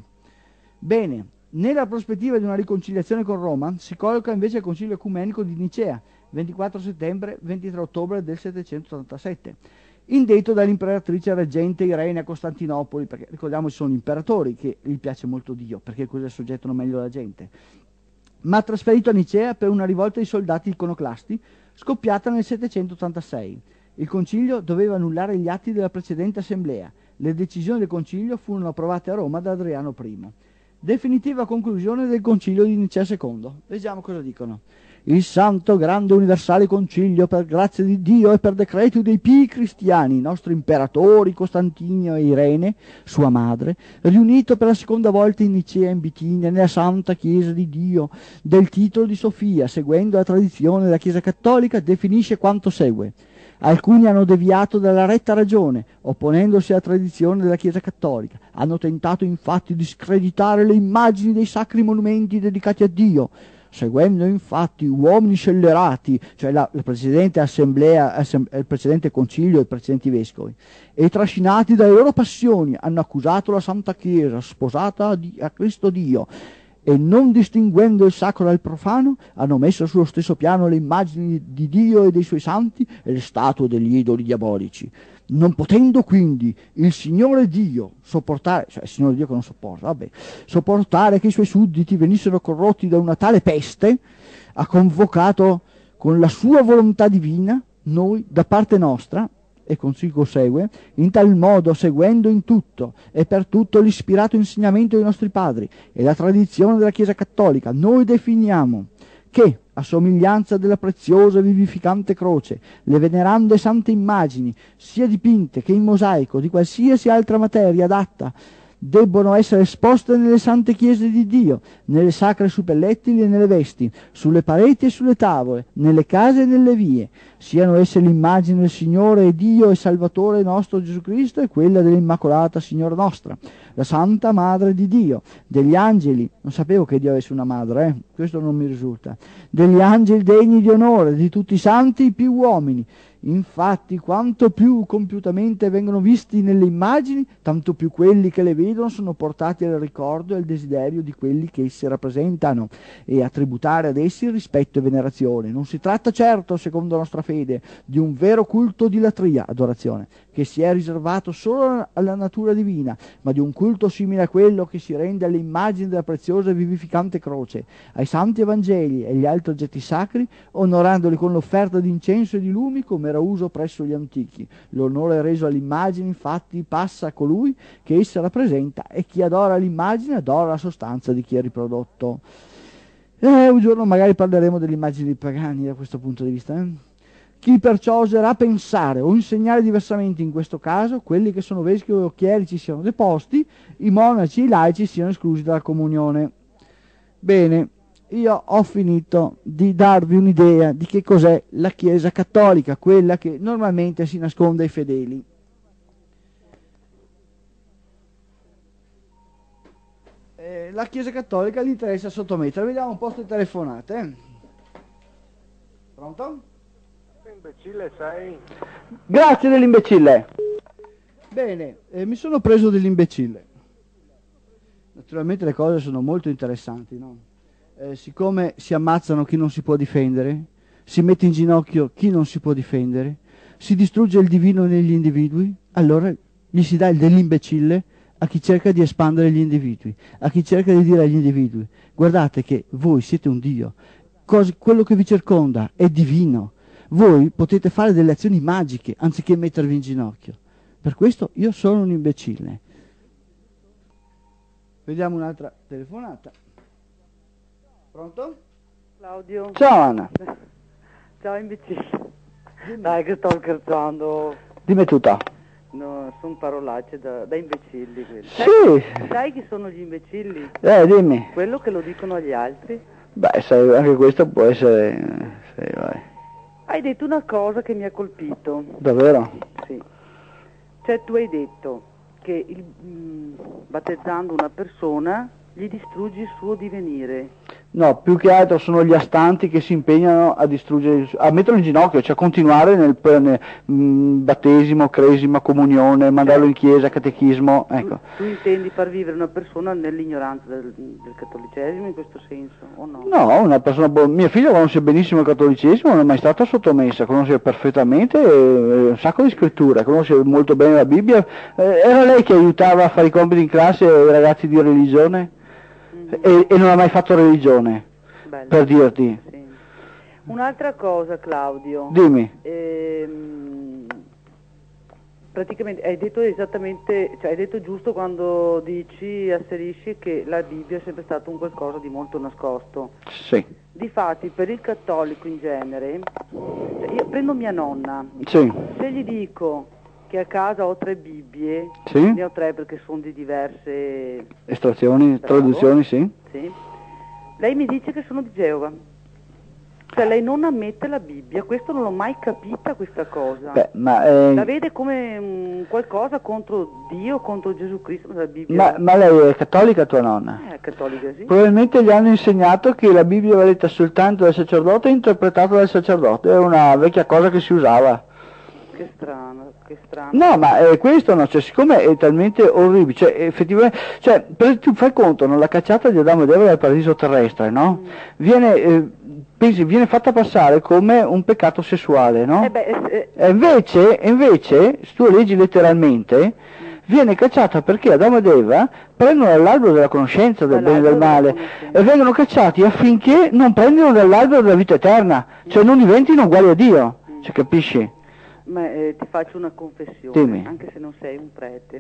Bene. Nella prospettiva di una riconciliazione con Roma si colloca invece il Concilio Ecumenico di Nicea, ventiquattro settembre ventitré ottobre del settecentottantasette, indetto dall'imperatrice reggente Irene a Costantinopoli, perché ricordiamoci sono imperatori che gli piace molto Dio, perché così assoggettano meglio la gente, ma trasferito a Nicea per una rivolta di soldati iconoclasti scoppiata nel settecentottantasei. Il concilio doveva annullare gli atti della precedente assemblea. Le decisioni del concilio furono approvate a Roma da Adriano primo. Definitiva conclusione del concilio di Nicea secondo. Vediamo cosa dicono. Il santo, grande, universale concilio, per grazia di Dio e per decreto dei pii cristiani, nostri imperatori Costantino e Irene, sua madre, riunito per la seconda volta in Nicea in Bitinia, nella Santa Chiesa di Dio, del titolo di Sofia, seguendo la tradizione della Chiesa cattolica, definisce quanto segue. Alcuni hanno deviato dalla retta ragione, opponendosi alla tradizione della Chiesa cattolica. Hanno tentato infatti di screditare le immagini dei sacri monumenti dedicati a Dio, seguendo infatti uomini scellerati, cioè la, la precedente assemblea, assem, il precedente concilio e i precedenti vescovi, e trascinati dalle loro passioni hanno accusato la Santa Chiesa, sposata a, a Cristo Dio, e non distinguendo il sacro dal profano, hanno messo sullo stesso piano le immagini di Dio e dei suoi santi e le statue degli idoli diabolici. Non potendo quindi il Signore Dio sopportare, cioè il Signore Dio che non sopporta, vabbè, sopportare che i suoi sudditi venissero corrotti da una tale peste, ha convocato con la sua volontà divina noi, da parte nostra, e consiglio segue, in tal modo, seguendo in tutto e per tutto l'ispirato insegnamento dei nostri padri e la tradizione della Chiesa Cattolica, noi definiamo che, a somiglianza della preziosa e vivificante croce, le venerande sante immagini, sia dipinte che in mosaico, di qualsiasi altra materia adatta, debbono essere esposte nelle sante chiese di Dio, nelle sacre suppellettili e nelle vesti, sulle pareti e sulle tavole, nelle case e nelle vie, siano esse l'immagine del Signore e Dio e Salvatore nostro Gesù Cristo e quella dell'Immacolata Signora nostra, la Santa Madre di Dio, degli angeli, non sapevo che Dio avesse una madre, eh? Questo non mi risulta, degli angeli degni di onore, di tutti i santi più uomini. Infatti, quanto più compiutamente vengono visti nelle immagini, tanto più quelli che le vedono sono portati al ricordo e al desiderio di quelli che essi rappresentano e a tributare ad essi rispetto e venerazione. Non si tratta certo, secondo la nostra fede, di un vero culto di latria, adorazione, che si è riservato solo alla natura divina, ma di un culto simile a quello che si rende alle immagini della preziosa e vivificante croce, ai santi evangeli e agli altri oggetti sacri, onorandoli con l'offerta di incenso e di lumi come era uso presso gli antichi. L'onore reso all'immagine infatti passa a colui che essa rappresenta, e chi adora l'immagine adora la sostanza di chi è riprodotto. Eh, un giorno magari parleremo delle immagini pagani da questo punto di vista. Eh? Chi perciò oserà pensare o insegnare diversamente in questo caso, quelli che sono vescovi o chierici siano deposti, i monaci e i laici siano esclusi dalla comunione. Bene, io ho finito di darvi un'idea di che cos'è la Chiesa Cattolica, quella che normalmente si nasconde ai fedeli. Eh, la Chiesa Cattolica gli interessa sottomettere. Vediamo un po' queste telefonate. Eh. Pronto? Imbecille sei? Grazie dell'imbecille. Bene, eh, mi sono preso dell'imbecille. Naturalmente le cose sono molto interessanti, no? Eh, siccome si ammazzano chi non si può difendere, si mette in ginocchio chi non si può difendere, si distrugge il divino negli individui, allora gli si dà il dell'imbecille a chi cerca di espandere gli individui, a chi cerca di dire agli individui: guardate che voi siete un Dio, Cos- quello che vi circonda è divino, voi potete fare delle azioni magiche anziché mettervi in ginocchio. Per questo io sono un imbecille. Vediamo un'altra telefonata. Pronto? Claudio. Ciao Anna. Ciao imbecille. Dimmi. Dai che sto scherzando. Dimmi tutto. No, sono parolacce da, da imbecilli quelli. Sì. Sai, sai chi sono gli imbecilli? Eh, dimmi. Quello che lo dicono agli altri. Beh, sai, anche questo può essere... Sì, vai. Hai detto una cosa che mi ha colpito. Davvero? Sì. Cioè tu hai detto che il, mh, battezzando una persona gli distruggi il suo divenire. No, più che altro sono gli astanti che si impegnano a distruggere, a metterlo in ginocchio, cioè a continuare nel, nel mh, battesimo, cresima, comunione, mandarlo in chiesa, catechismo, ecco. Tu, tu intendi far vivere una persona nell'ignoranza del, del cattolicesimo in questo senso, o no? No, una persona, bo- mia figlia conosce benissimo il cattolicesimo, non è mai stata sottomessa, conosce perfettamente eh, un sacco di scritture, conosce molto bene la Bibbia. Eh, era lei che aiutava a fare i compiti in classe ai ragazzi di religione? E, e non ha mai fatto religione. Bello. Per dirti. Sì. Un'altra cosa, Claudio. Dimmi. Ehm, praticamente hai detto esattamente, cioè hai detto giusto quando dici, asserisci che la Bibbia è sempre stato un qualcosa di molto nascosto. Sì. Difatti per il cattolico in genere, cioè io prendo mia nonna, Sì. se gli dico che a casa ho tre Bibbie, Sì. ne ho tre perché sono di diverse Estrazioni, Bravo. traduzioni, sì. Sì. Lei mi dice che sono di Geova. Cioè lei non ammette la Bibbia, questo non l'ho mai capita questa cosa. Beh, ma, eh, La vede come um, qualcosa contro Dio, contro Gesù Cristo, la Bibbia. ma, ma lei è cattolica tua nonna? Eh, è cattolica, sì. Probabilmente gli hanno insegnato che la Bibbia va letta soltanto dal sacerdote e interpretata dal sacerdote, è una vecchia cosa che si usava. Che strano, che strano. No, ma eh, questo no, cioè siccome è talmente orribile, cioè effettivamente, cioè per, tu fai conto, no, la cacciata di Adamo ed Eva dal paradiso terrestre, no? Mm. Viene, eh, pensi, viene fatta passare come un peccato sessuale, no? Eh beh, eh, E invece, e invece, se tu leggi letteralmente, viene cacciata perché Adamo ed Eva prendono dall'albero della conoscenza del bene e del Dall'albero della male conoscenza. e vengono cacciati affinché non prendano dall'albero della vita eterna, cioè non diventino uguali a Dio, cioè capisci? Ma eh, ti faccio una confessione, Dimmi. anche se non sei un prete.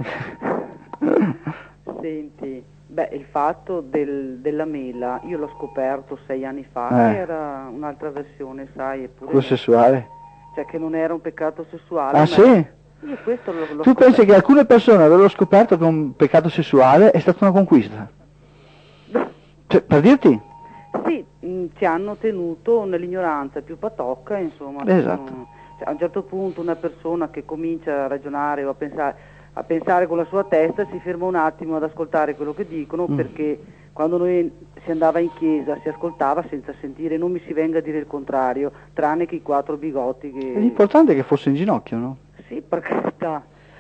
Senti, beh, il fatto del- della mela, io l'ho scoperto sei anni fa, Eh. che era un'altra versione, sai, eppure... Quello sessuale. Cioè che non era un peccato sessuale. Ah ma sì? Io questo l'ho, l'ho Tu scoperto. pensi che alcune persone avevano scoperto che un peccato sessuale è stata una conquista? Cioè, per dirti? Sì, mh, ci hanno tenuto nell'ignoranza più patocca, insomma. Esatto. sono- cioè, a un certo punto una persona che comincia a ragionare o a pensare, a pensare con la sua testa si ferma un attimo ad ascoltare quello che dicono, Mm. perché quando noi si andava in chiesa si ascoltava senza sentire, non mi si venga a dire il contrario, tranne che i quattro bigotti che... L'importante è che fosse in ginocchio, no? Sì, per carità.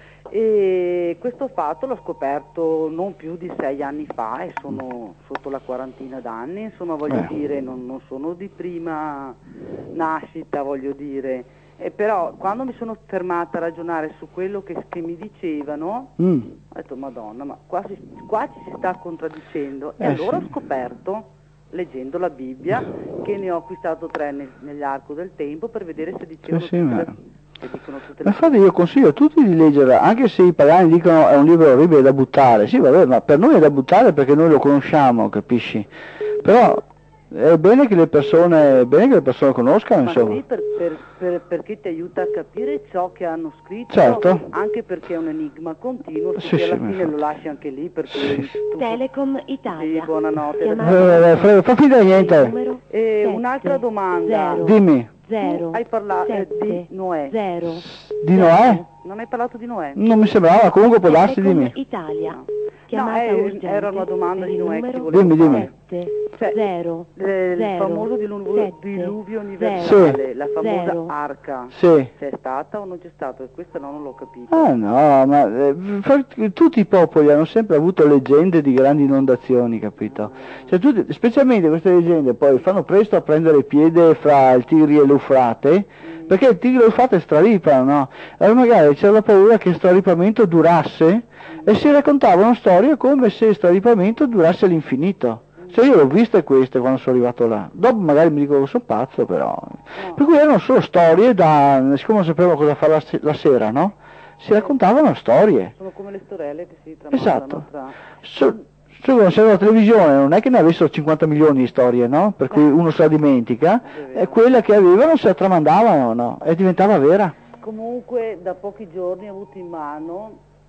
E questo fatto l'ho scoperto non più di sei anni fa e sono sotto la quarantina d'anni, insomma voglio Eh. dire, non, non sono di prima nascita, voglio dire. E però quando mi sono fermata a ragionare su quello che, che mi dicevano, Mm. ho detto Madonna, ma qua, si, qua ci si sta contraddicendo. E Eh, allora sì. ho scoperto, leggendo la Bibbia, che ne ho acquistato tre nel- nell'arco del tempo per vedere se dicevano Sì, sì, tutte ma- le, se dicono tutte Ma le infatti io consiglio a tutti di leggerla, anche se i pagani dicono è un libro orribile da buttare. Sì, vabbè, ma per noi è da buttare perché noi lo conosciamo, capisci? Però è bene che le persone, è bene che le persone conoscano, Ma insomma. sì, per, per- per- perché ti aiuta a capire ciò che hanno scritto, Certo. anche perché è un enigma continuo, Sì, sì, sì, alla ma fine infatti. lo lasci anche lì, perché Sì. tu- Telecom Italia. Sì, buonanotte. Chiamata Eh, Fre- fa finta di niente. numero E un'altra domanda. zero, Dimmi, zero, Tu hai parlato eh, di sette, Noè. zero, di Noè? Non hai parlato di Noè? Non mi sembrava, comunque può darsi, Telecom dimmi. Italia. No. Chiamata No, è- urgente era una domanda per di il Noè che ti numero volevo Dimmi, dimmi. fare. sette, Cioè, zero, Eh, il zero, famoso diluvio, sette, diluvio zero, universale, la famosa zero. arca, Sì. c'è stata o non c'è stata? Questa no, non l'ho capito. Ah no, ma eh, fa- tutti i popoli hanno sempre avuto leggende di grandi inondazioni, capito? Cioè, tutti- specialmente queste leggende poi fanno presto a prendere piede fra il Tigri e l'Eufrate, perché il Tigri e l'Eufrate straripano, no? Allora magari c'era la paura che il straripamento durasse e si raccontavano storie come se il straripamento durasse all'infinito. Cioè io l'ho viste queste quando sono arrivato là, dopo magari mi dicono che sono pazzo però, per cui erano solo storie da, siccome non sapevano cosa fare la, se- la sera, no? Si raccontavano storie, Sono come le sorelle che si tramandano esatto. tra... So, so, quando c'era la televisione non è che ne avessero cinquanta milioni di storie, no? Per cui uno se la dimentica, e quella che avevano se la tramandavano, no? E diventava vera. Comunque da pochi giorni ho avuto in mano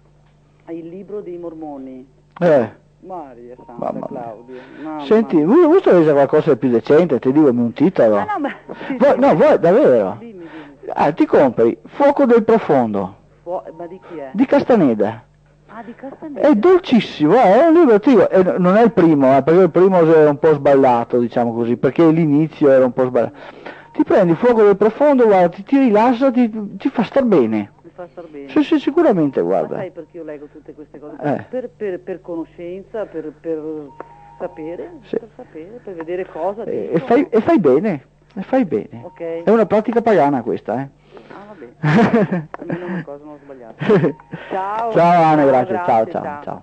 il libro dei Mormoni. Eh. Maria Santa Mamma mia. Claudio. Mamma Senti, mia. vuoi vuoi leggere qualcosa di più decente? Ti dico un titolo. Ah, no, ma... sì, Vuoi- sì. no, vuoi, davvero? Dimmi, dimmi. Ah, ti compri Fuoco del Profondo Fu- ma di chi è? di Castaneda. Ah, di Castaneda. È dolcissimo, eh, è un libro, ti dico, e non è il primo, eh, perché il primo era un po' sballato, diciamo così, perché l'inizio era un po' sballato. Ti prendi Fuoco del Profondo, guarda, ti, ti rilassa, ti, ti fa star bene. Mi fa star bene. Sì, sì, sicuramente, Ma guarda. sai perché io leggo tutte queste cose? Eh. Per, per, per conoscenza, per, per sapere, Sì. per sapere, per vedere cosa E, e dicono. fai, e fai bene, e fai bene. Ok. È una pratica pagana questa, eh. Ah, va bene. Almeno una cosa non ho sbagliato. Ciao. Ciao Anna, Ciao, grazie, ciao, grazie, ciao, ciao. ciao.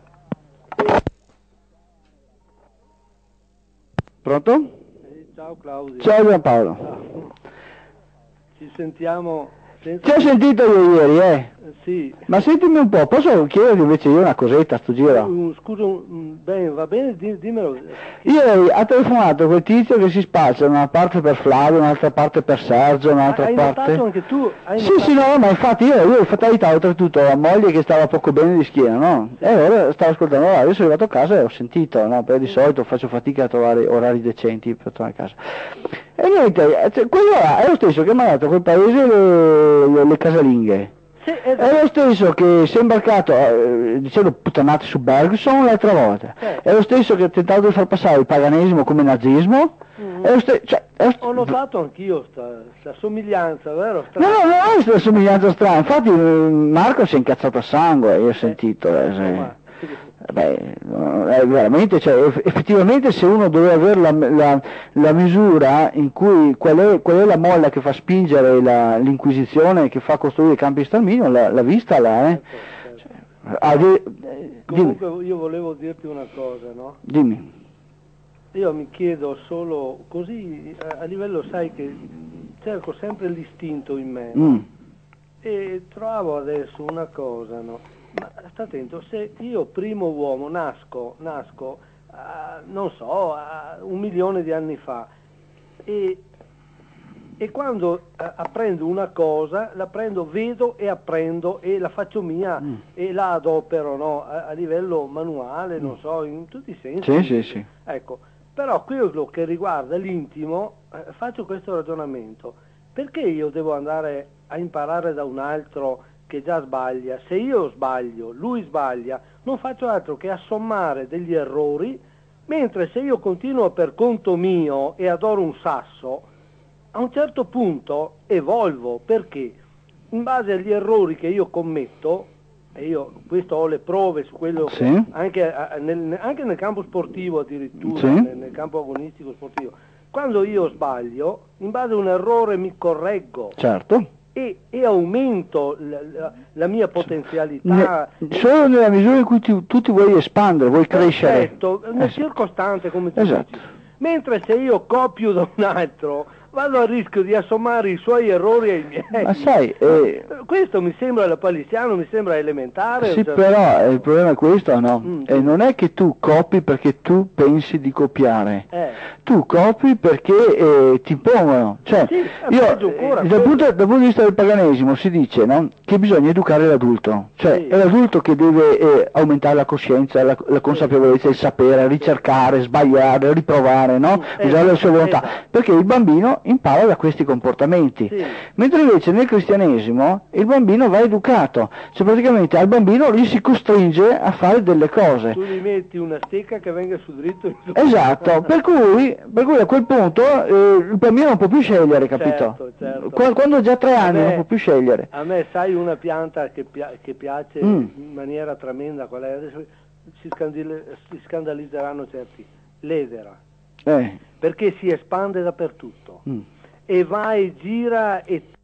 Pronto? Eh, Ciao Claudio. Ciao Giampaolo. Ciao. Ci sentiamo senza... Ti ho sentito io ieri, eh. Eh, Sì. Ma sentimi un po', posso chiederti invece io una cosetta a sto giro? Un- Scusa, un- bene, va bene, di- dimmelo. Ieri ha telefonato quel tizio che si spaccia da una parte per Flavio, un'altra parte per Sergio, un'altra Hai parte... notato anche tu? Hai Sì, notato- sì, no, ma infatti io, io in fatalità oltretutto ho la moglie che stava poco bene di schiena, no? E allora stavo ascoltando la radio, sono arrivato a casa e ho sentito, no? Perché di solito faccio fatica a trovare orari decenti per tornare a casa. E niente, cioè, quello là è lo stesso che mi ha dato a quel paese le, le, le casalinghe. Sì, È esatto. lo stesso che si è imbarcato, eh, dicendo puttanate su Bergson l'altra volta. Certo. È lo stesso che ha tentato di far passare il paganesimo come nazismo. Mhm. È lo ste- cioè, è lo st- Ho notato anch'io sta, sta somiglianza, vero? Sta- No, no, no, è questa somiglianza strana. Infatti eh, Marco si è incazzato a sangue, io ho sentito. eh, se- Insomma, Beh, no, è veramente, cioè, eff- effettivamente se uno doveva avere la, la- la misura in cui qual è, qual è la molla che fa spingere la- l'Inquisizione, che fa costruire i campi di sterminio, l'ha, l'ha vista là, eh? certo, certo. Ah, di- eh, dimmi, Comunque io volevo dirti una cosa, no? dimmi. Io mi chiedo solo così, a, a livello, sai che cerco sempre l'istinto in me, no? Mm. E trovo adesso una cosa, no? Ma sta attento, se io primo uomo nasco, nasco, a, non so, a un milione di anni fa, e, e quando a, apprendo una cosa, la prendo, vedo e apprendo e la faccio mia mm. e la adopero, no? a, a livello manuale, non so, in tutti i sensi. Sì, sì, sì. Ecco, però quello che riguarda l'intimo, eh, faccio questo ragionamento. Perché io devo andare a imparare da un altro che già sbaglia? Se io sbaglio, lui sbaglia, non faccio altro che assommare degli errori, mentre se io continuo per conto mio e adoro un sasso, a un certo punto evolvo, perché in base agli errori che io commetto, e io questo ho le prove su quello, sì. che, anche, nel, anche nel campo sportivo addirittura, sì. nel, nel campo agonistico sportivo, quando io sbaglio, in base a un errore mi correggo. Certo. E, e aumento la, la, la mia potenzialità. Ne, solo nella misura in cui ti, tu ti vuoi espandere, vuoi crescere. Certo, nel eh, circostante, come tu esatto. dici. Mentre se io copio da un altro, vado a rischio di assommare i suoi errori ai miei. Ma sai, eh, questo mi sembra lapalissiano, mi sembra elementare. Sì, cioè... però eh, il problema è questo, no? Mm, e non è che tu copi perché tu pensi di copiare, eh. tu copi perché eh, ti pongono. Cioè, sì, io, ancora, eh, dal, punto, dal punto di vista del paganesimo si dice, no? Che bisogna educare l'adulto, cioè sì. è l'adulto che deve eh, aumentare la coscienza, la, la consapevolezza, il sapere, ricercare, sbagliare, riprovare, no? Eh, usare la sua volontà, esatto. perché il bambino impara da questi comportamenti, sì. mentre invece nel cristianesimo il bambino va educato, cioè praticamente al bambino gli si costringe a fare delle cose. Tu gli metti una stecca che venga su dritto. Esatto, per cui, per cui a quel punto eh, il bambino non può più scegliere, capito? Certo, certo. Quando, quando ha già tre anni me, non può più scegliere. A me sai una pianta che, pia che piace mm. in maniera tremenda, qual è? Adesso si, si scandalizzeranno certi, l'edera, eh. perché si espande dappertutto mm. e va e gira e